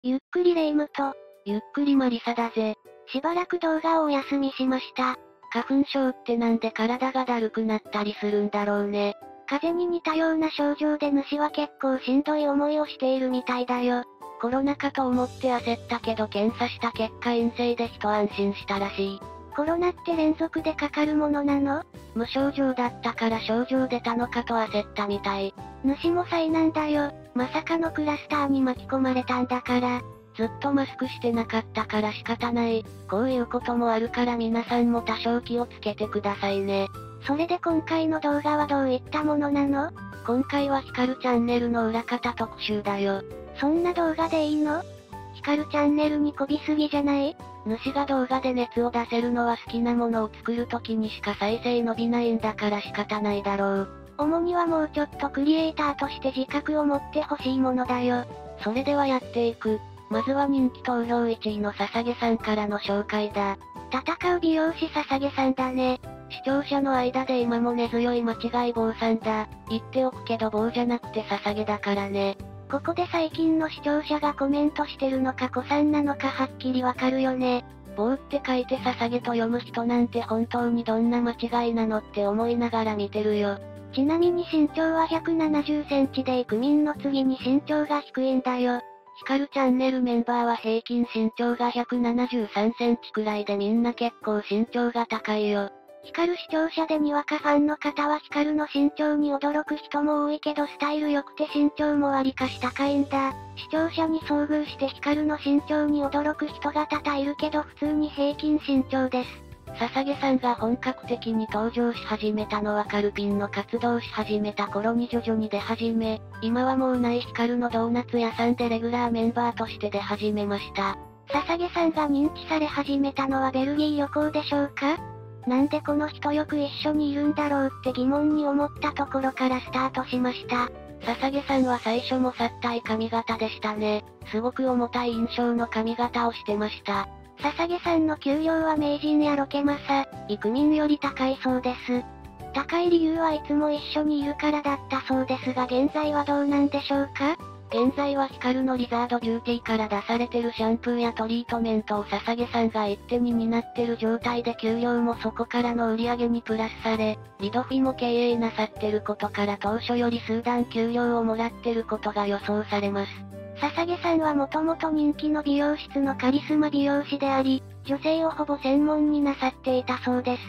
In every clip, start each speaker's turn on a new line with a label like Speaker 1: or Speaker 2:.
Speaker 1: ゆっくりレ夢ムと、
Speaker 2: ゆっくりマリサだぜ。
Speaker 1: しばらく動画をお休みしました。
Speaker 2: 花粉症ってなんで体がだるくなったりするんだろうね。
Speaker 1: 風邪に似たような症状で主は結構しんどい思いをしているみたいだよ。
Speaker 2: コロナ禍と思って焦ったけど検査した結果陰性で一安心したらしい。
Speaker 1: コロナって連続でかかるものなの？
Speaker 2: 無症状だったから症状出たのかと焦ったみたい。
Speaker 1: 主も災難だよ。まさかのクラスターに巻き込まれたんだから。
Speaker 2: ずっとマスクしてなかったから仕方ない。こういうこともあるから皆さんも多少気をつけてくださいね。
Speaker 1: それで今回の動画はどういったものなの？
Speaker 2: 今回はヒカルチャンネルの裏方特集だよ。
Speaker 1: そんな動画でいいの？ヒカルチャンネルにこびすぎじゃない？
Speaker 2: 主が動画で熱を出せるのは好きなものを作る時にしか再生伸びないんだから仕方ないだろう。
Speaker 1: 主にはもうちょっとクリエイターとして自覚を持ってほしいものだよ。
Speaker 2: それではやっていく。まずは人気投票1位のささげさんからの紹介だ。
Speaker 1: 戦う美容師ささげさんだね。
Speaker 2: 視聴者の間で今も根強い間違い坊さんだ。言っておくけど坊じゃなくてささげだからね。
Speaker 1: ここで最近の視聴者がコメントしてるのか子さんなのかはっきりわかるよね。
Speaker 2: 棒って書いてささげと読む人なんて本当にどんな間違いなのって思いながら見てるよ。
Speaker 1: ちなみに身長は170センチでイクミンの次に身長が低いんだよ。
Speaker 2: ヒカルチャンネルメンバーは平均身長が173センチくらいでみんな結構身長が高いよ。
Speaker 1: ヒカル視聴者でにわかファンの方はヒカルの身長に驚く人も多いけどスタイル良くて身長もわりかし高いんだ。視聴者に遭遇してヒカルの身長に驚く人が多々いるけど普通に平均身長です。
Speaker 2: ささげさんが本格的に登場し始めたのはカルピンの活動し始めた頃に徐々に出始め、今はもうないヒカルのドーナツ屋さんでレギュラーメンバーとして出始めました。
Speaker 1: ささげさんが認知され始めたのはベルギー旅行でしょうか？なんでこの人よく一緒にいるんだろうって疑問に思ったところからスタートしました。
Speaker 2: ささげさんは最初もさったい髪型でしたね。すごく重たい印象の髪型をしてました。
Speaker 1: ささげさんの給料は名人やロケマサ、イクミンより高いそうです。高い理由はいつも一緒にいるからだったそうですが現在はどうなんでしょうか？
Speaker 2: 現在はヒカルのリザードビューティーから出されてるシャンプーやトリートメントをささげさんが一手に担ってる状態で給料もそこからの売り上げにプラスされ、リドフィも経営なさってることから当初より数段給料をもらってることが予想されます。
Speaker 1: ささげさんはもともと人気の美容室のカリスマ美容師であり、女性をほぼ専門になさっていたそうです。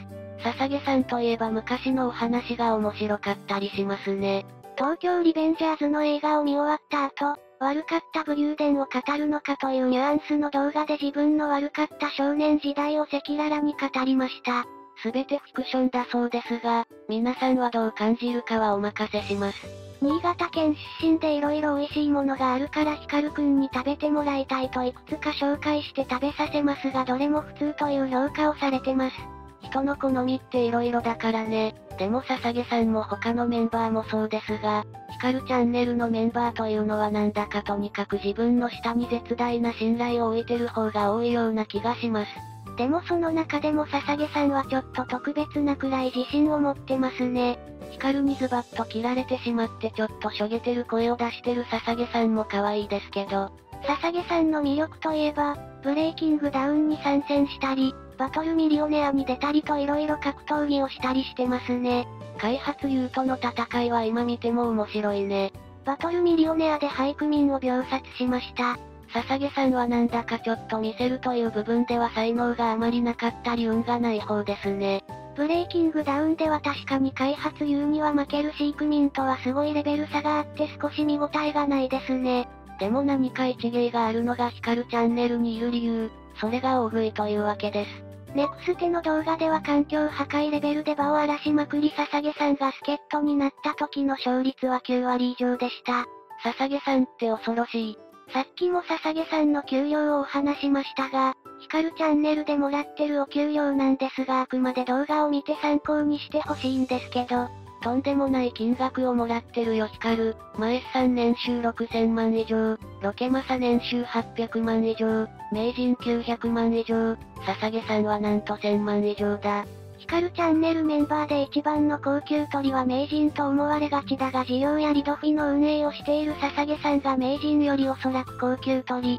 Speaker 2: ささげさんといえば昔のお話が面白かったりしますね。
Speaker 1: 東京リベンジャーズの映画を見終わった後、悪かった武勇伝を語るのかというニュアンスの動画で自分の悪かった少年時代を赤裸々に語りました。
Speaker 2: すべてフィクションだそうですが、皆さんはどう感じるかはお任せします。
Speaker 1: 新潟県出身で色々美味しいものがあるからヒカルくんに食べてもらいたいといくつか紹介して食べさせますがどれも普通という評価をされてます。
Speaker 2: 人の好みって色々だからね。でもささげさんも他のメンバーもそうですが、ヒカルチャンネルのメンバーというのはなんだかとにかく自分の下に絶大な信頼を置いてる方が多いような気がします。
Speaker 1: でもその中でもささげさんはちょっと特別なくらい自信を持ってますね。
Speaker 2: ヒカルにズバッと切られてしまってちょっとしょげてる声を出してるささげさんも可愛いですけど。
Speaker 1: ささげさんの魅力といえば、ブレイキングダウンに参戦したり、バトルミリオネアに出たりと色々格闘技をしたりしてますね。
Speaker 2: 開発ユーとの戦いは今見ても面白いね。
Speaker 1: バトルミリオネアでハイクミンを秒殺しました。
Speaker 2: ささげさんはなんだかちょっと見せるという部分では才能があまりなかったり運がない方ですね。
Speaker 1: ブレイキングダウンでは確かに開発ユーには負けるしイクミンとはすごいレベル差があって少し見応えがないですね。
Speaker 2: でも何か一芸があるのがヒカルチャンネルにいる理由、それが大食いというわけです。
Speaker 1: ネクステの動画では環境破壊レベルで場を荒らしまくりささげさんが助っ人になった時の勝率は9割以上でした。
Speaker 2: ささげさんって恐ろしい。
Speaker 1: さっきもささげさんの給料をお話しましたが、ヒカルチャンネルでもらってるお給料なんですがあくまで動画を見て参考にしてほしいんですけど、
Speaker 2: とんでもない金額をもらってるよヒカル。マエスさん年収6000万以上、ロケマサ年収800万以上、名人900万以上、ささげさんはなんと1000万以上だ。
Speaker 1: ヒカルチャンネルメンバーで一番の高級鳥は名人と思われがちだが事業やリドフィの運営をしているささげさんが名人よりおそらく高級鳥。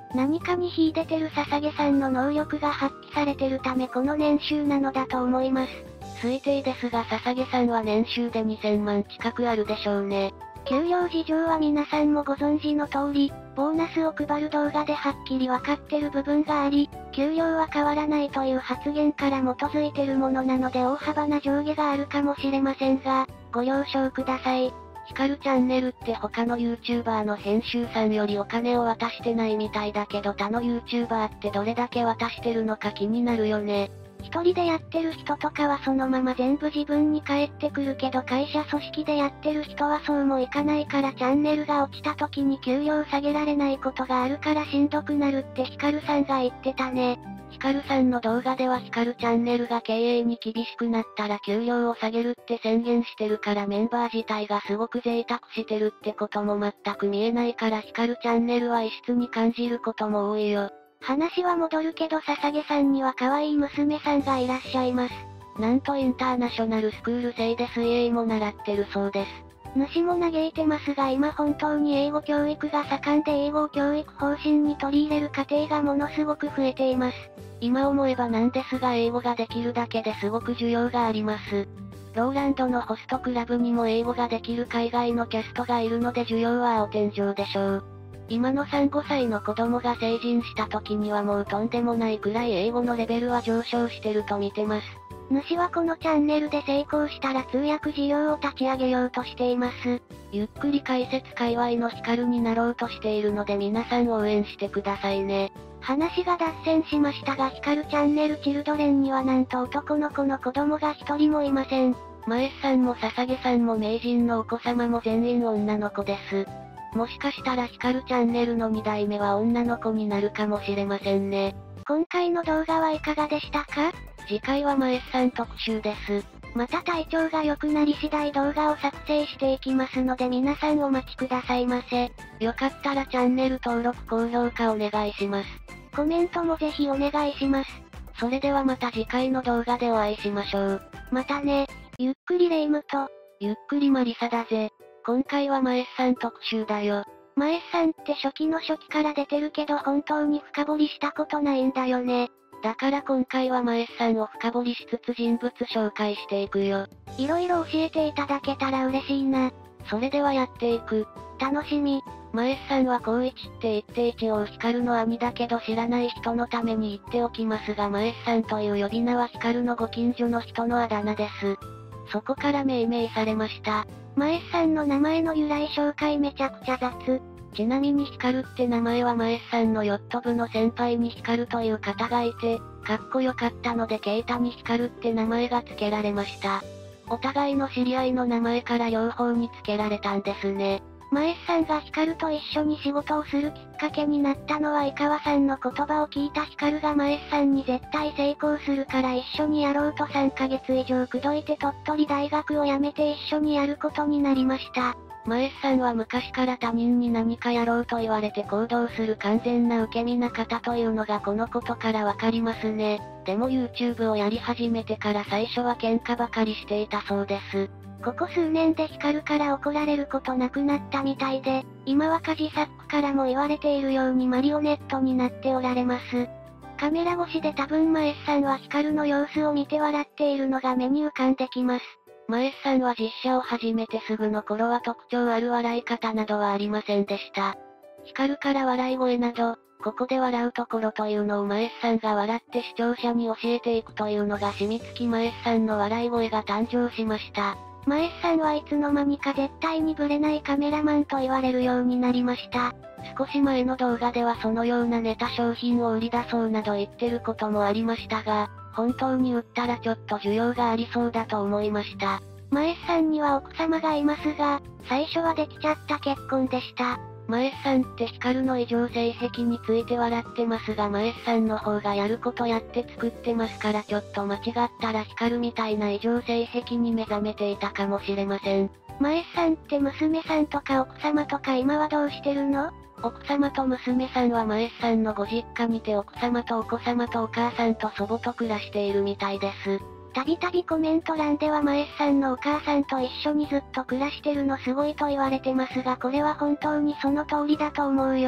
Speaker 1: 何かに秀でてる捧げさんの能力が発揮されてるためこの年収なのだと思います。
Speaker 2: 推定ですが捧げさんは年収で2000万近くあるでしょうね。
Speaker 1: 給料事情は皆さんもご存知の通り、ボーナスを配る動画ではっきりわかってる部分があり、給料は変わらないという発言から基づいてるものなので大幅な上下があるかもしれませんが、ご了承ください。
Speaker 2: ヒカルチャンネルって他の YouTuber の編集さんよりお金を渡してないみたいだけど他の YouTuber ってどれだけ渡してるのか気になるよね。
Speaker 1: 一人でやってる人とかはそのまま全部自分に返ってくるけど会社組織でやってる人はそうもいかないからチャンネルが落ちた時に給料下げられないことがあるからしんどくなるってヒカルさんが言ってたね。
Speaker 2: ヒカルさんの動画ではヒカルチャンネルが経営に厳しくなったら給料を下げるって宣言してるからメンバー自体がすごく贅沢してるってことも全く見えないからヒカルチャンネルは異質に感じることも多いよ。
Speaker 1: 話は戻るけど捧げさんには可愛い娘さんがいらっしゃいます。
Speaker 2: なんとインターナショナルスクール生で水泳も習ってるそうです。
Speaker 1: 主も嘆いてますが今本当に英語教育が盛んで英語教育方針に取り入れる家庭がものすごく増えています。
Speaker 2: 今思えばなんですが英語ができるだけですごく需要があります。ローランドのホストクラブにも英語ができる海外のキャストがいるので需要は青天井でしょう。今の3、5歳の子供が成人した時にはもうとんでもないくらい英語のレベルは上昇してると見てます。
Speaker 1: 主はこのチャンネルで成功したら通訳事業を立ち上げようとしています。
Speaker 2: ゆっくり解説界隈のヒカルになろうとしているので皆さん応援してくださいね。
Speaker 1: 話が脱線しましたがヒカルチャンネルチルドレンにはなんと男の子の子供が一人もいません。
Speaker 2: マエスさんも捧げさんも名人のお子様も全員女の子です。もしかしたらヒカルチャンネルの2代目は女の子になるかもしれませんね。
Speaker 1: 今回の動画はいかがでしたか？
Speaker 2: 次回はマエスさん特集です。
Speaker 1: また体調が良くなり次第動画を作成していきますので皆さんお待ちくださいませ。
Speaker 2: よかったらチャンネル登録高評価お願いします。
Speaker 1: コメントもぜひお願いします。
Speaker 2: それではまた次回の動画でお会いしましょう。
Speaker 1: またね。ゆっくりレ夢ムと、
Speaker 2: ゆっくりマリサだぜ。今回はマエスさん特集だよ。
Speaker 1: マエスさんって初期の初期から出てるけど本当に深掘りしたことないんだよね。
Speaker 2: だから今回はマエスさんを深掘りしつつ人物紹介していくよ。
Speaker 1: いろいろ教えていただけたら嬉しいな。
Speaker 2: それではやっていく。
Speaker 1: 楽しみ。
Speaker 2: マエスさんは光一って言って一応ヒカルの兄だけど知らない人のために言っておきますがマエスさんという呼び名はヒカルのご近所の人のあだ名です。そこから命名されました。
Speaker 1: マエスさんの名前の由来紹介めちゃくちゃ雑。
Speaker 2: ちなみにヒカルって名前はマエスさんのヨット部の先輩にヒカルという方がいて、かっこよかったのでケイタにヒカルって名前が付けられました。お互いの知り合いの名前から両方に付けられたんですね。
Speaker 1: マエスさんがヒカルと一緒に仕事をするきっかけになったのは井川さんの言葉を聞いたヒカルがマエスさんに絶対成功するから一緒にやろうと3ヶ月以上口説いて鳥取大学を辞めて一緒にやることになりました。
Speaker 2: マエスさんは昔から他人に何かやろうと言われて行動する完全な受け身な方というのがこのことからわかりますね。でも YouTube をやり始めてから最初は喧嘩ばかりしていたそうです。
Speaker 1: ここ数年でヒカルから怒られることなくなったみたいで、今はカジサックからも言われているようにマリオネットになっておられます。カメラ越しで多分マエスさんはヒカルの様子を見て笑っているのが目に浮かんできます。
Speaker 2: マエスさんは実写を始めてすぐの頃は特徴ある笑い方などはありませんでした。ヒカルから笑い声など、ここで笑うところというのをマエスさんが笑って視聴者に教えていくというのが染みつきマエスさんの笑い声が誕生しました。
Speaker 1: マエスさんはいつの間にか絶対にブレないカメラマンと言われるようになりました。
Speaker 2: 少し前の動画ではそのようなネタ商品を売り出そうなど言ってることもありましたが、本当に売ったらちょっと需要がありそうだと思いました。
Speaker 1: マエスさんには奥様がいますが、最初はできちゃった結婚でした。
Speaker 2: マエスさんってヒカルの異常性癖について笑ってますがマエスさんの方がやることやって作ってますからちょっと間違ったらヒカルみたいな異常性癖に目覚めていたかもしれません。
Speaker 1: マエスさんって娘さんとか奥様とか今はどうしてるの？
Speaker 2: 奥様と娘さんはマエスさんのご実家にて奥様とお子様とお母さんと祖母と暮らしているみたいです。
Speaker 1: たびたびコメント欄ではマエスさんのお母さんと一緒にずっと暮らしてるのすごいと言われてますがこれは本当にその通りだと思うよ。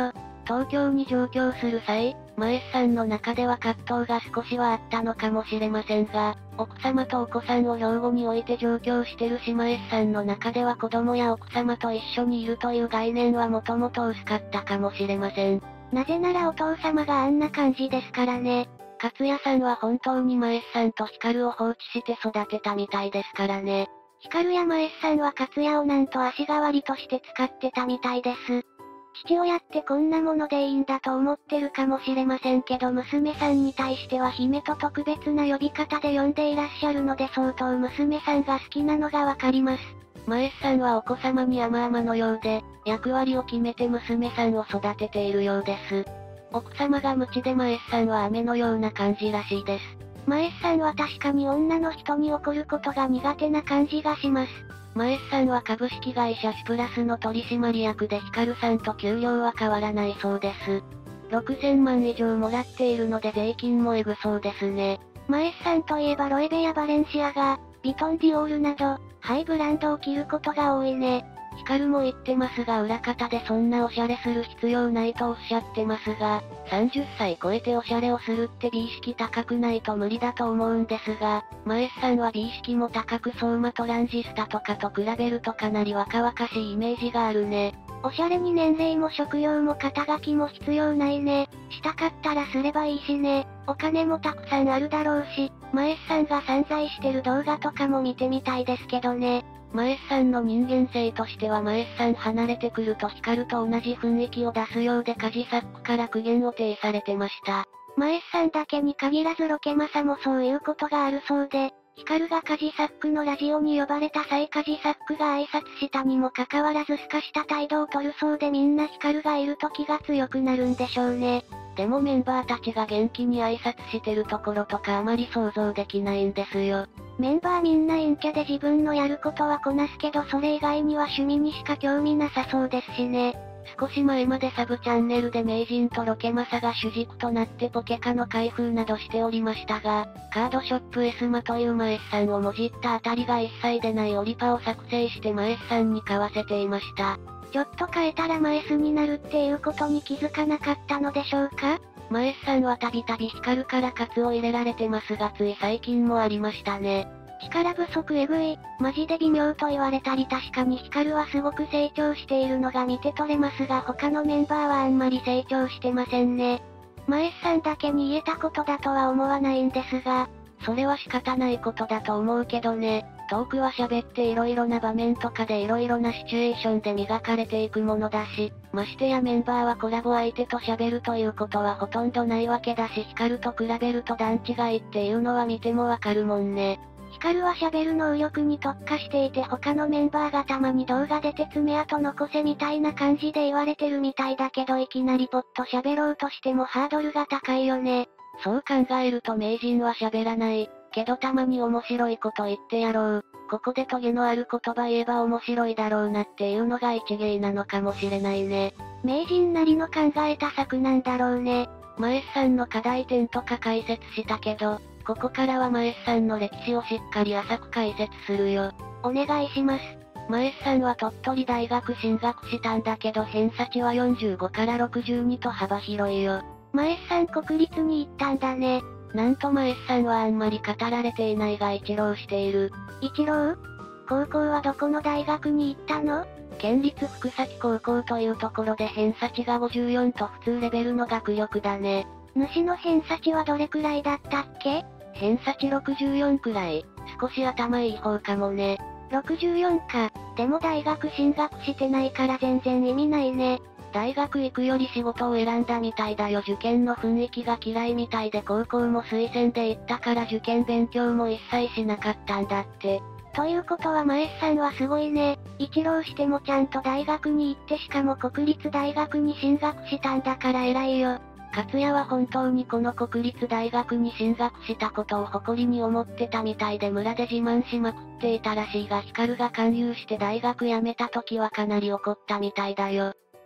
Speaker 2: 東京に上京する際、マエスさんの中では葛藤が少しはあったのかもしれませんが、奥様とお子さんを兵庫に置いて上京してるマエスさんの中では子供や奥様と一緒にいるという概念はもともと薄かったかもしれません。
Speaker 1: なぜならお父様があんな感じですからね。
Speaker 2: 勝也さんは本当にマエスさんとヒカルを放置して育てたみたいですからね。
Speaker 1: ヒカルやマエスさんは勝也をなんと足代わりとして使ってたみたいです。父親ってこんなものでいいんだと思ってるかもしれませんけど娘さんに対しては姫と特別な呼び方で呼んでいらっしゃるので相当娘さんが好きなのがわかります。
Speaker 2: マエスさんはお子様に甘々のようで、役割を決めて娘さんを育てているようです。奥様が無知でマエスさんは雨のような感じらしいです。
Speaker 1: マエスさんは確かに女の人に怒ることが苦手な感じがします。
Speaker 2: マエスさんは株式会社シプラスの取締役でヒカルさんと給料は変わらないそうです。6000万以上もらっているので税金もエグそうですね。
Speaker 1: マエスさんといえばロエベやバレンシアガ、ヴィトンディオールなど、ハイブランドを着ることが多いね。
Speaker 2: ヒカルも言ってますが裏方でそんなおしゃれする必要ないとおっしゃってますが、30歳超えておしゃれをするって美意識高くないと無理だと思うんですが、マエスさんは美意識も高く相馬トランジスタとかと比べるとかなり若々しいイメージがあるね。
Speaker 1: おしゃれに年齢も職業も肩書きも必要ないね。したかったらすればいいしね。お金もたくさんあるだろうし、マエスさんが散財してる動画とかも見てみたいですけどね。
Speaker 2: マエスさんの人間性としてはマエスさん離れてくるとヒカルと同じ雰囲気を出すようでカジサックから苦言を呈されてました。
Speaker 1: マエスさんだけに限らずロケマサもそういうことがあるそうで、ヒカルがカジサックのラジオに呼ばれた際カジサックが挨拶したにもかかわらず透かした態度を取るそうでみんなヒカルがいると気が強くなるんでしょうね。
Speaker 2: でもメンバーたちが元気に挨拶してるところとかあまり想像できないんですよ。
Speaker 1: メンバーみんな陰キャで自分のやることはこなすけどそれ以外には趣味にしか興味なさそうですしね。
Speaker 2: 少し前までサブチャンネルで名人とロケマサが主軸となってポケカの開封などしておりましたが、カードショップエスマというマエスさんをもじったあたりが一切でないオリパを作成してマエスさんに買わせていました。
Speaker 1: ちょっと変えたらマエスになるっていうことに気づかなかったのでしょうか？
Speaker 2: マエスさんはたびたびヒカルからカツを入れられてますがつい最近もありましたね。
Speaker 1: 力不足えぐい、マジで微妙と言われたり確かにヒカルはすごく成長しているのが見て取れますが他のメンバーはあんまり成長してませんね。マエスさんだけに言えたことだとは思わないんですが、
Speaker 2: それは仕方ないことだと思うけどね。トークは喋って色々な場面とかで色々なシチュエーションで磨かれていくものだし、ましてやメンバーはコラボ相手と喋るということはほとんどないわけだしヒカルと比べると段違いっていうのは見てもわかるもんね。
Speaker 1: ヒカルは喋る能力に特化していて他のメンバーがたまに動画出て爪痕残せみたいな感じで言われてるみたいだけどいきなりポッと喋ろうとしてもハードルが高いよね。
Speaker 2: そう考えると名人は喋らない。けどたまに面白いこと言ってやろう。ここでトゲのある言葉言えば面白いだろうなっていうのが一芸なのかもしれないね。
Speaker 1: 名人なりの考えた策なんだろうね。
Speaker 2: マエスさんの課題点とか解説したけど、ここからはマエスさんの歴史をしっかり浅く解説するよ。
Speaker 1: お願いします。
Speaker 2: マエスさんは鳥取大学進学したんだけど偏差値は45から62と幅広いよ。
Speaker 1: マエスさん国立に行ったんだね。
Speaker 2: なんとマエスさんはあんまり語られていないが一浪している。
Speaker 1: 一浪？高校はどこの大学に行ったの？
Speaker 2: 県立福崎高校というところで偏差値が54と普通レベルの学力だね。
Speaker 1: 主の偏差値はどれくらいだったっけ？
Speaker 2: 偏差値64くらい。少し頭いい方かもね。
Speaker 1: 64か。でも大学進学してないから全然意味ないね。
Speaker 2: 大学行くより仕事を選んだみたいだよ。受験の雰囲気が嫌いみたいで高校も推薦で行ったから受験勉強も一切しなかったんだって。
Speaker 1: ということはマエスさんはすごいね。一浪してもちゃんと大学に行ってしかも国立大学に進学したんだから偉いよ。
Speaker 2: 勝也は本当にこの国立大学に進学したことを誇りに思ってたみたいで村で自慢しまくっていたらしいがヒカルが勧誘して大学辞めた時はかなり怒ったみたいだよ。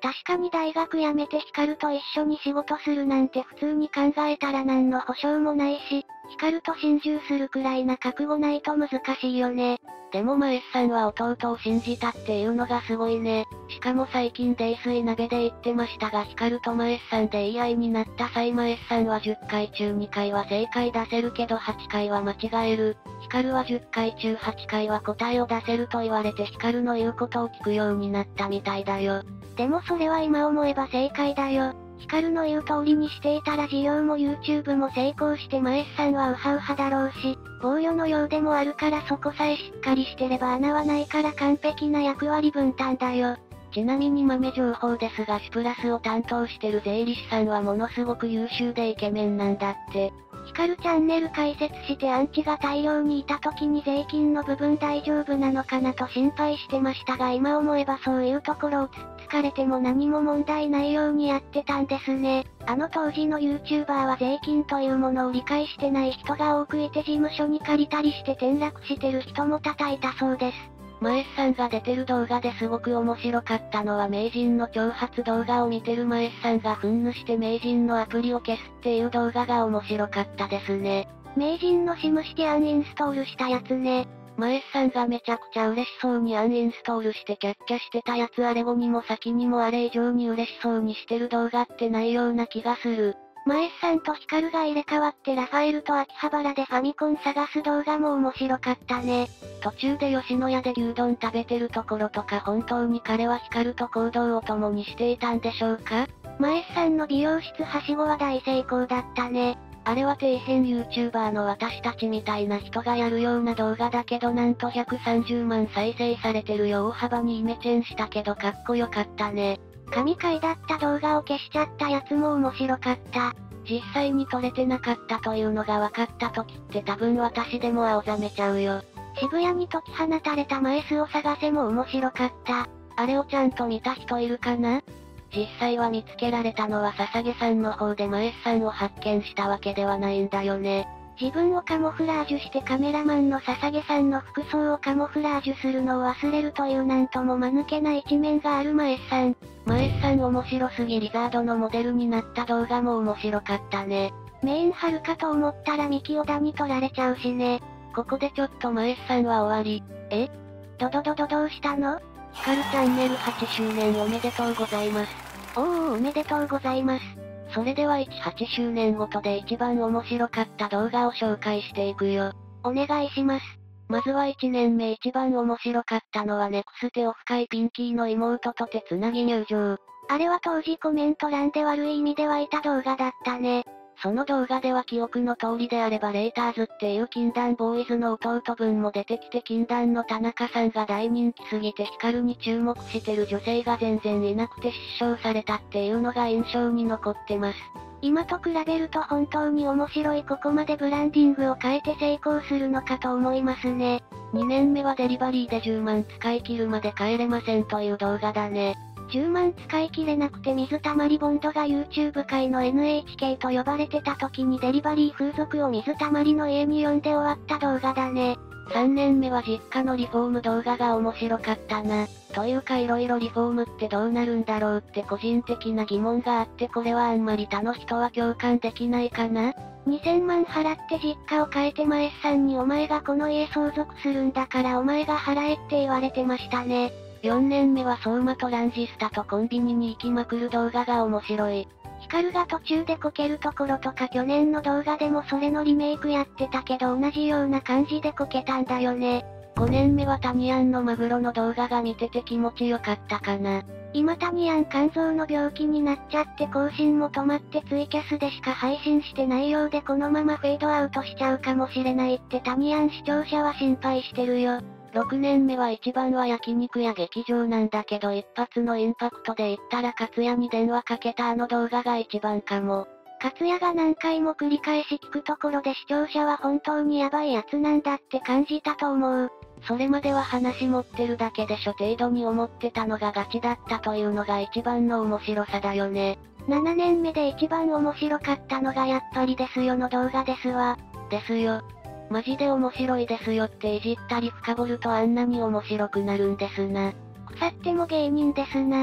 Speaker 1: 確かに大学辞めてヒカルと一緒に仕事するなんて普通に考えたら何の保証もないし、ヒカルと心中するくらいな覚悟ないと難しいよね。
Speaker 2: でもマエスさんは弟を信じたっていうのがすごいね。しかも最近泥酔鍋で言ってましたがヒカルとマエスさんで言い合いになった際マエスさんは10回中2回は正解出せるけど8回は間違える。ヒカルは10回中8回は答えを出せると言われてヒカルの言うことを聞くようになったみたいだよ。
Speaker 1: でもそれは今思えば正解だよ。ヒカルの言う通りにしていたら事業も YouTube も成功してマエスさんはウハウハだろうし、防御のようでもあるからそこさえしっかりしてれば穴はないから完璧な役割分担だよ。
Speaker 2: ちなみに豆情報ですがシプラスを担当してる税理士さんはものすごく優秀でイケメンなんだって。
Speaker 1: ヒカルチャンネル開設してアンチが大量にいた時に税金の部分大丈夫なのかなと心配してましたが今思えばそういうところを疲れても何も問題ないようにやってたんですね。あの当時の YouTuber は税金というものを理解してない人が多くいて事務所に借りたりして転落してる人も多々いたそうです。
Speaker 2: マエスさんが出てる動画ですごく面白かったのは名人の挑発動画を見てるマエスさんが憤怒して名人のアプリを消すっていう動画が面白かったですね。
Speaker 1: 名人のシムシティアンインストールしたやつね。
Speaker 2: マエスさんがめちゃくちゃ嬉しそうにアンインストールしてキャッキャしてたやつあれ後にも先にもあれ以上に嬉しそうにしてる動画ってないような気がする。
Speaker 1: マエスさんとヒカルが入れ替わってラファエルと秋葉原でファミコン探す動画も面白かったね。
Speaker 2: 途中で吉野家で牛丼食べてるところとか本当に彼はヒカルと行動を共にしていたんでしょうか？
Speaker 1: マエスさんの美容室はしごは大成功だったね。
Speaker 2: あれは底辺 YouTuber の私たちみたいな人がやるような動画だけどなんと130万再生されてるよ大幅にイメチェンしたけどかっこよかったね。
Speaker 1: 神回だった動画を消しちゃったやつも面白かった。
Speaker 2: 実際に撮れてなかったというのが分かった時って多分私でも青ざめちゃうよ。
Speaker 1: 渋谷に解き放たれたマエスを探せも面白かった。
Speaker 2: あれをちゃんと見た人いるかな？実際は見つけられたのは笹毛さんの方でマエスさんを発見したわけではないんだよね。
Speaker 1: 自分をカモフラージュしてカメラマンの笹毛さんの服装をカモフラージュするのを忘れるというなんとも間抜けな一面があるマエスさん。
Speaker 2: マエスさん面白すぎリザードのモデルになった動画も面白かったね。
Speaker 1: メイン張るかと思ったらミキオダに取られちゃうしね。
Speaker 2: ここでちょっとマエスさんは終わり。
Speaker 1: どうしたの？
Speaker 2: ヒカルチャンネル8周年おめでとうございます。
Speaker 1: おめでとうございます。
Speaker 2: それでは18周年ごとで一番面白かった動画を紹介していくよ。
Speaker 1: お願いします。
Speaker 2: まずは1年目一番面白かったのはネクステオフ会ピンキーの妹と手つなぎ入場。
Speaker 1: あれは当時コメント欄で悪い意味で湧いた動画だったね。
Speaker 2: その動画では記憶の通りであればレーターズっていう禁断ボーイズの弟分も出てきて禁断の田中さんが大人気すぎてヒカルに注目してる女性が全然いなくて失笑されたっていうのが印象に残ってます。
Speaker 1: 今と比べると本当に面白いここまでブランディングを変えて成功するのかと思いますね。
Speaker 2: 2年目はデリバリーで10万使い切るまで帰れませんという動画だね。
Speaker 1: 10万使い切れなくて水溜りボンドが YouTube 界の NHK と呼ばれてた時にデリバリー風俗を水溜りの家に呼んで終わった動画だね。
Speaker 2: 3年目は実家のリフォーム動画が面白かったな。というか色々リフォームってどうなるんだろうって個人的な疑問があってこれはあんまり他の人は共感できないかな。
Speaker 1: 2000万払って実家を変えてマエスさんにお前がこの家相続するんだからお前が払えって言われてましたね。
Speaker 2: 4年目は相馬とランジスタとコンビニに行きまくる動画が面白い。
Speaker 1: ヒカルが途中でこけるところとか去年の動画でもそれのリメイクやってたけど同じような感じでこけたんだよね。
Speaker 2: 5年目はタニアンのマグロの動画が見てて気持ちよかったかな。
Speaker 1: 今タニアン肝臓の病気になっちゃって更新も止まってツイキャスでしか配信してないようでこのままフェードアウトしちゃうかもしれないってタニアン視聴者は心配してるよ。
Speaker 2: 6年目は一番は焼肉や劇場なんだけど一発のインパクトで言ったら勝也に電話かけたあの動画が一番かも。
Speaker 1: 勝也が何回も繰り返し聞くところで視聴者は本当にヤバいやつなんだって感じたと思う。
Speaker 2: それまでは話持ってるだけでしょ程度に思ってたのがガチだったというのが一番の面白さだよね。
Speaker 1: 7年目で一番面白かったのがやっぱりですよの動画ですわ。
Speaker 2: ですよ。マジで面白いですよっていじったり深掘るとあんなに面白くなるんですな。
Speaker 1: 腐っても芸人ですな。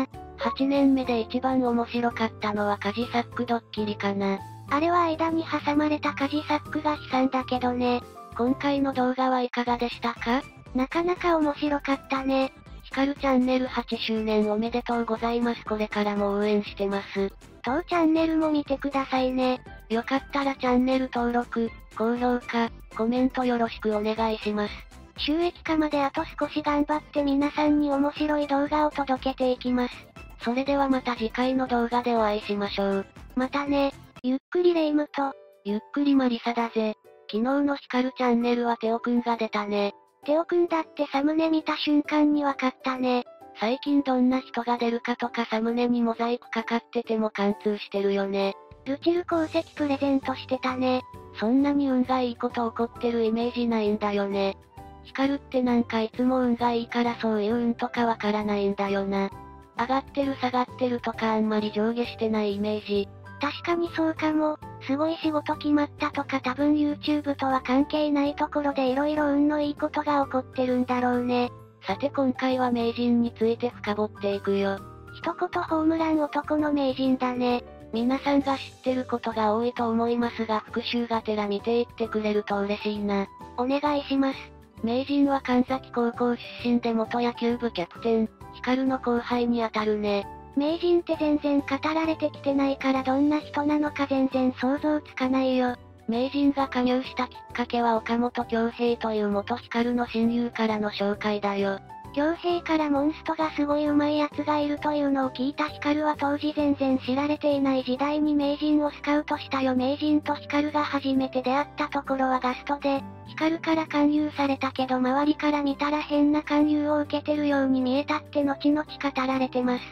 Speaker 2: 8年目で一番面白かったのはカジサックドッキリかな。
Speaker 1: あれは間に挟まれたカジサックが悲惨だけどね。
Speaker 2: 今回の動画はいかがでしたか？
Speaker 1: なかなか面白かったね。
Speaker 2: ヒカルチャンネル8周年おめでとうございます。これからも応援してます。
Speaker 1: 当チャンネルも見てくださいね。
Speaker 2: よかったらチャンネル登録、高評価、コメントよろしくお願いします。
Speaker 1: 収益化まであと少し頑張って皆さんに面白い動画を届けていきます。
Speaker 2: それではまた次回の動画でお会いしましょう。
Speaker 1: またね。ゆっくりレ夢ムと、
Speaker 2: ゆっくりマリサだぜ。昨日のヒカルチャンネルはテオくんが出たね。
Speaker 1: テオくんだってサムネ見た瞬間にわかったね。
Speaker 2: 最近どんな人が出るかとかサムネにモザイクかかってても貫通してるよね。
Speaker 1: ルチル鉱石プレゼントしてたね。
Speaker 2: そんなに運がいいこと起こってるイメージないんだよね。ヒカルってなんかいつも運がいいからそういう運とかわからないんだよな。上がってる下がってるとかあんまり上下してないイメージ。
Speaker 1: 確かにそうかも。すごい仕事決まったとか多分 YouTube とは関係ないところで色々運のいいことが起こってるんだろうね。
Speaker 2: さて今回は名人について深掘っていくよ。
Speaker 1: 一言ホームラン男の名人だね。
Speaker 2: 皆さんが知ってることが多いと思いますが復習がてら見ていってくれると嬉しいな。
Speaker 1: お願いします。
Speaker 2: 名人は神崎高校出身で元野球部キャプテン、ヒカルの後輩にあたるね。
Speaker 1: 名人って全然語られてきてないからどんな人なのか全然想像つかないよ。
Speaker 2: 名人が加入したきっかけは岡本恭平という元ヒカルの親友からの紹介だよ。
Speaker 1: 恭平からモンストがすごい上手い奴がいるというのを聞いたヒカルは当時全然知られていない時代に名人をスカウトしたよ。名人とヒカルが初めて出会ったところはガストで、ヒカルから勧誘されたけど周りから見たら変な勧誘を受けてるように見えたって後々語られてます。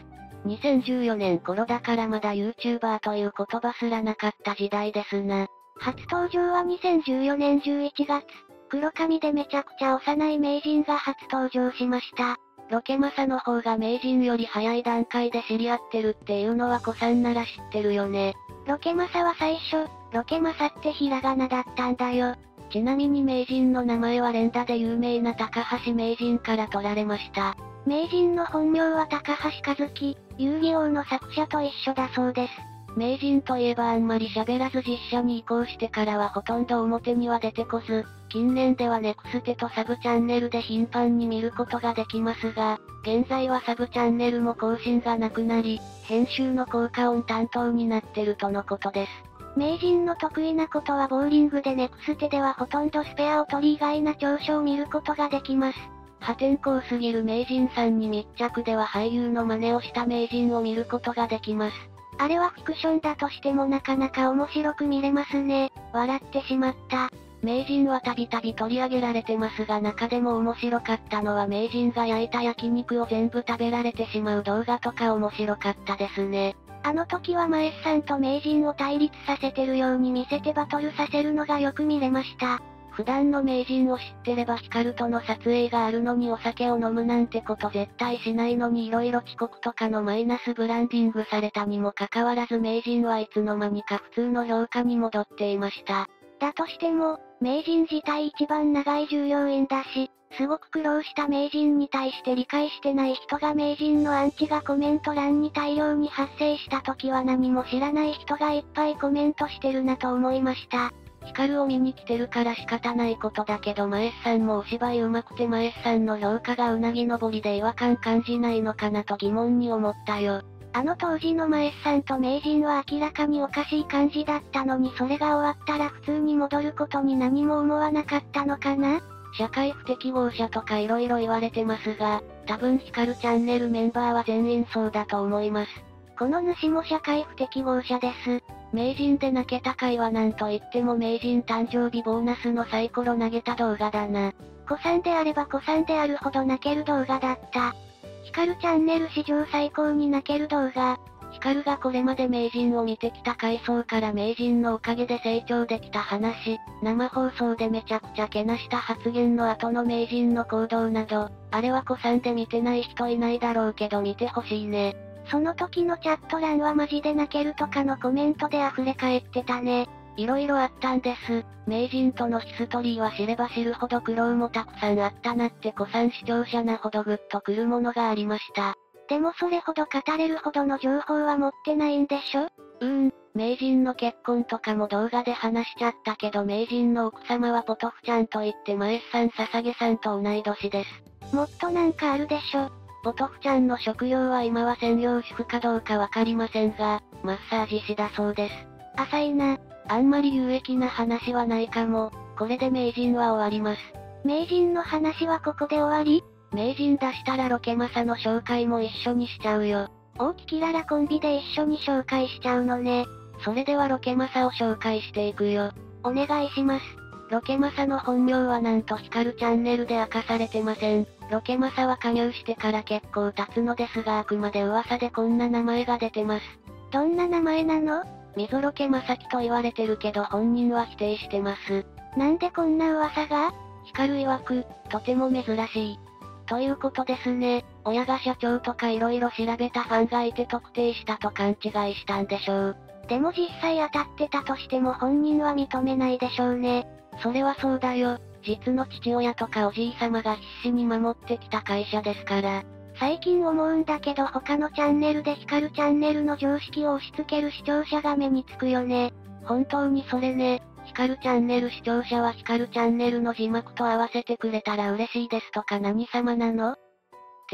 Speaker 2: 2014年頃だからまだ YouTuber という言葉すらなかった時代ですな。
Speaker 1: 初登場は2014年11月。黒髪でめちゃくちゃ幼い名人が初登場しました。
Speaker 2: ロケマサの方が名人より早い段階で知り合ってるっていうのは子さんなら知ってるよね。
Speaker 1: ロケマサは最初、ロケマサってひらがなだったんだよ。
Speaker 2: ちなみに名人の名前は連打で有名な高橋名人から取られました。
Speaker 1: 名人の本名は高橋和樹、遊戯王の作者と一緒だそうです。
Speaker 2: 名人といえばあんまり喋らず実写に移行してからはほとんど表には出てこず、近年ではネクステとサブチャンネルで頻繁に見ることができますが、現在はサブチャンネルも更新がなくなり、編集の効果音担当になってるとのことです。
Speaker 1: 名人の得意なことはボーリングでネクステではほとんどスペアを取り以外な長所を見ることができます。
Speaker 2: 破天荒すぎる名人さんに密着では俳優の真似をした名人を見ることができます。
Speaker 1: あれはフィクションだとしてもなかなか面白く見れますね。笑ってしまった。
Speaker 2: 名人はたびたび取り上げられてますが中でも面白かったのは名人が焼いた焼肉を全部食べられてしまう動画とか面白かったですね。
Speaker 1: あの時はマエスさんと名人を対立させてるように見せてバトルさせるのがよく見れました。
Speaker 2: 普段の名人を知ってればヒカルとの撮影があるのにお酒を飲むなんてこと絶対しないのに色々遅刻とかのマイナスブランディングされたにもかかわらず名人はいつの間にか普通の評価に戻っていました。
Speaker 1: だとしても、名人自体一番長い従業員だし、すごく苦労した名人に対して理解してない人が名人のアンチがコメント欄に大量に発生した時は何も知らない人がいっぱいコメントしてるなと思いました。
Speaker 2: ヒカルを見に来てるから仕方ないことだけどマエスさんもお芝居上手くてマエスさんの評価がうなぎ登りで違和感感じないのかなと疑問に思ったよ。
Speaker 1: あの当時のマエスさんと名人は明らかにおかしい感じだったのにそれが終わったら普通に戻ることに何も思わなかったのかな？
Speaker 2: 社会不適合者とか色々言われてますが、多分ヒカルチャンネルメンバーは全員そうだと思います。
Speaker 1: この主も社会不適合者です。
Speaker 2: 名人で泣けた回はなんといっても名人誕生日ボーナスのサイコロ投げた動画だな。
Speaker 1: 子さんであれば子さんであるほど泣ける動画だった。ヒカルチャンネル史上最高に泣ける動画。
Speaker 2: ヒカルがこれまで名人を見てきた回想から名人のおかげで成長できた話、生放送でめちゃくちゃけなした発言の後の名人の行動など、あれは子さんで見てない人いないだろうけど見てほしいね。
Speaker 1: その時のチャット欄はマジで泣けるとかのコメントで溢れ返ってたね。
Speaker 2: 色々あったんです。名人とのヒストリーは知れば知るほど苦労もたくさんあったなって子さん視聴者なほどグッとくるものがありました。
Speaker 1: でもそれほど語れるほどの情報は持ってないんでしょ？
Speaker 2: 名人の結婚とかも動画で話しちゃったけど名人の奥様はポトフちゃんといってマエスさん捧げさんと同い年です。
Speaker 1: もっとなんかあるでしょ。
Speaker 2: ポトフちゃんの職業は今は専業主婦かどうかわかりませんが、マッサージ師だそうです。
Speaker 1: 浅いな。
Speaker 2: あんまり有益な話はないかも。これで名人は終わります。
Speaker 1: 名人の話はここで終わり？
Speaker 2: 名人出したらロケマサの紹介も一緒にしちゃうよ。
Speaker 1: キキララコンビで一緒に紹介しちゃうのね。
Speaker 2: それではロケマサを紹介していくよ。
Speaker 1: お願いします。
Speaker 2: ロケマサの本名はなんとヒカルチャンネルで明かされてません。ロケマサは加入してから結構経つのですがあくまで噂でこんな名前が出てます。
Speaker 1: どんな名前なの？
Speaker 2: 溝ロケマサキと言われてるけど本人は否定してます。
Speaker 1: なんでこんな噂が？
Speaker 2: ヒカル曰く、とても珍しい。ということですね。親が社長とか色々調べたファンがいて特定したと勘違いしたんでしょう。
Speaker 1: でも実際当たってたとしても本人は認めないでしょうね。
Speaker 2: それはそうだよ。実の父親とかおじいさまが必死に守ってきた会社ですから。
Speaker 1: 最近思うんだけど他のチャンネルでヒカルチャンネルの常識を押し付ける視聴者が目につくよね。
Speaker 2: 本当にそれね。ヒカルチャンネル視聴者はヒカルチャンネルの字幕と合わせてくれたら嬉しいですとか何様なの？って、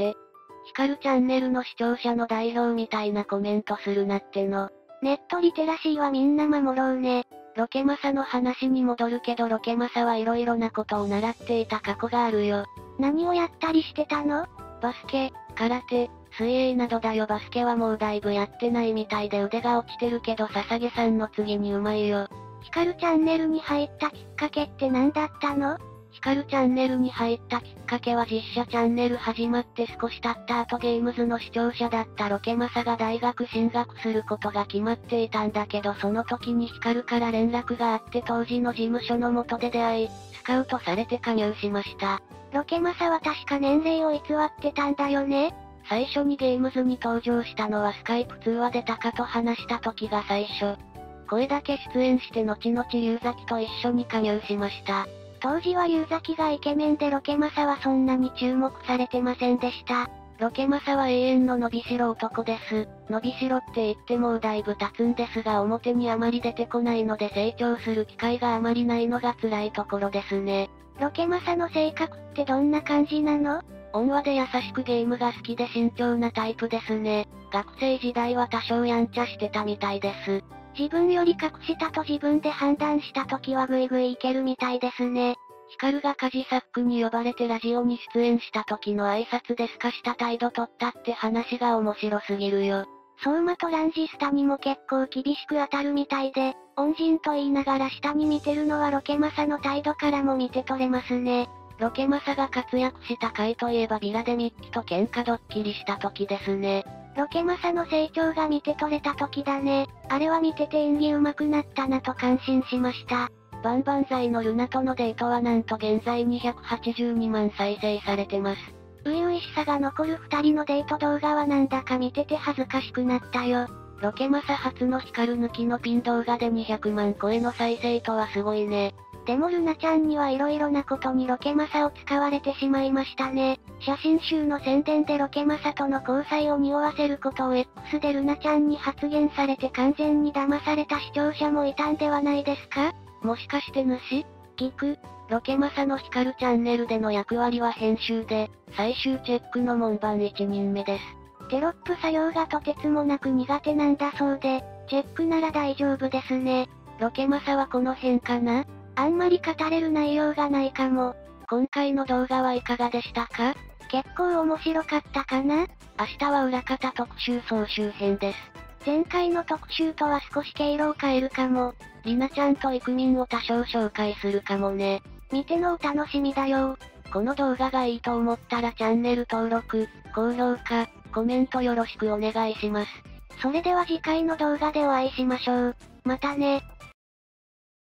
Speaker 2: ヒカルチャンネルの視聴者の代表みたいなコメントするなっての。
Speaker 1: ネットリテラシーはみんな守ろうね。
Speaker 2: ロケマサの話に戻るけどロケマサはいろいろなことを習っていた過去があるよ。
Speaker 1: 何をやったりしてたの？
Speaker 2: バスケ、空手、水泳などだよ。バスケはもうだいぶやってないみたいで腕が落ちてるけど捧げさんの次にうまいよ。
Speaker 1: ヒカルチャンネルに入ったきっかけって何だったの？
Speaker 2: ヒカルチャンネルに入ったきっかけは実写チャンネル始まって少し経った後ゲームズの視聴者だったロケマサが大学進学することが決まっていたんだけどその時にヒカルから連絡があって当時の事務所の下で出会い、スカウトされて加入しました。
Speaker 1: ロケマサは確か年齢を偽ってたんだよね。
Speaker 2: 最初にゲームズに登場したのはスカイプ通話でタカと話した時が最初。声だけ出演して後々龍崎と一緒に加入しました。
Speaker 1: 当時は龍崎がイケメンでロケマサはそんなに注目されてませんでした。
Speaker 2: ロケマサは永遠の伸びしろ男です。伸びしろって言ってもうだいぶ経つんですが表にあまり出てこないので成長する機会があまりないのが辛いところですね。
Speaker 1: ロケマサの性格ってどんな感じなの？
Speaker 2: 温和で優しくゲームが好きで慎重なタイプですね。学生時代は多少やんちゃしてたみたいです。
Speaker 1: 自分より格下と自分で判断した時はグイグイいけるみたいですね。
Speaker 2: ヒカルがカジサックに呼ばれてラジオに出演した時の挨拶で透かした態度取ったって話が面白すぎるよ。
Speaker 1: 相馬とランジスタにも結構厳しく当たるみたいで、恩人と言いながら下に見てるのはロケマサの態度からも見て取れますね。
Speaker 2: ロケマサが活躍した回といえばビラでミッキーと喧嘩ドッキリした時ですね。
Speaker 1: ロケマサの成長が見て取れた時だね。あれは見てて演技上手くなったなと感心しました。
Speaker 2: バンバンザイのルナとのデートはなんと現在282万再生されてます。
Speaker 1: 初々しさが残る二人のデート動画はなんだか見てて恥ずかしくなったよ。
Speaker 2: ロケマサ初のヒカル抜きのピン動画で200万超えの再生とはすごいね。
Speaker 1: でもルナちゃんには色々なことにロケマサを使われてしまいましたね。写真集の宣伝でロケマサとの交際を匂わせることを X でルナちゃんに発言されて完全に騙された視聴者もいたんではないですか？
Speaker 2: もしかして主？聞く。ロケマサのヒカルチャンネルでの役割は編集で、最終チェックの門番1人目です。
Speaker 1: テロップ作業がとてつもなく苦手なんだそうで、チェックなら大丈夫ですね。
Speaker 2: ロケマサはこの辺かな？
Speaker 1: あんまり語れる内容がないかも。
Speaker 2: 今回の動画はいかがでしたか？
Speaker 1: 結構面白かったかな？
Speaker 2: 明日は裏方特集総集編です。
Speaker 1: 前回の特集とは少し毛色を変えるかも。
Speaker 2: リナちゃんとイクミンを多少紹介するかもね。
Speaker 1: 見てのお楽しみだよ。
Speaker 2: この動画がいいと思ったらチャンネル登録、高評価、コメントよろしくお願いします。
Speaker 1: それでは次回の動画でお会いしましょう。またね。